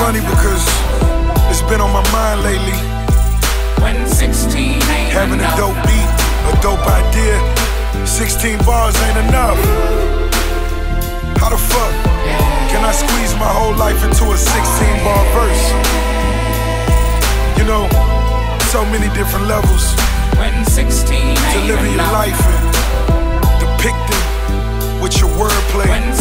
funny because it's been on my mind lately. When 16 ain't having enough. a dope beat, a dope idea, 16 bars ain't enough. How the fuck can I squeeze my whole life into a 16-bar verse? You know, so many different levels When 16 ain't to living your enough. life and depicting with your wordplay. When